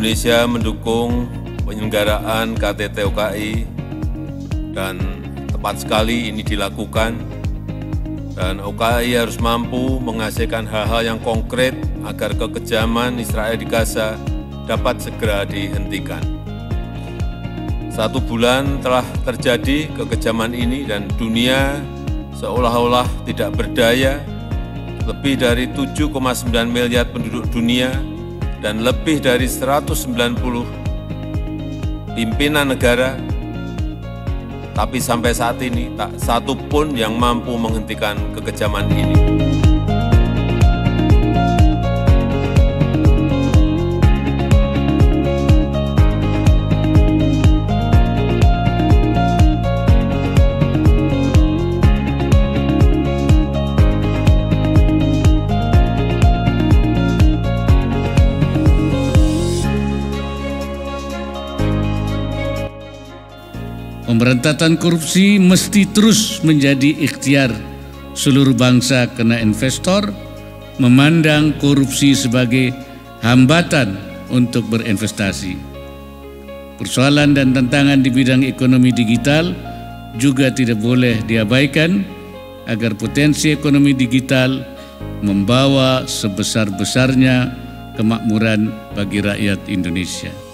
Indonesia mendukung penyelenggaraan KTT UKI dan tepat sekali ini dilakukan, dan UKI harus mampu menghasilkan hal-hal yang konkret agar kekejaman Israel di Gaza dapat segera dihentikan. 1 bulan telah terjadi kekejaman ini dan dunia seolah-olah tidak berdaya. Lebih dari 7,9 miliar penduduk dunia dan lebih dari 190 pimpinan negara, tapi sampai saat ini tak satu pun yang mampu menghentikan kekejaman ini. Pemberantasan korupsi mesti terus menjadi ikhtiar seluruh bangsa karena investor memandang korupsi sebagai hambatan untuk berinvestasi. Persoalan dan tantangan di bidang ekonomi digital juga tidak boleh diabaikan agar potensi ekonomi digital membawa sebesar-besarnya kemakmuran bagi rakyat Indonesia.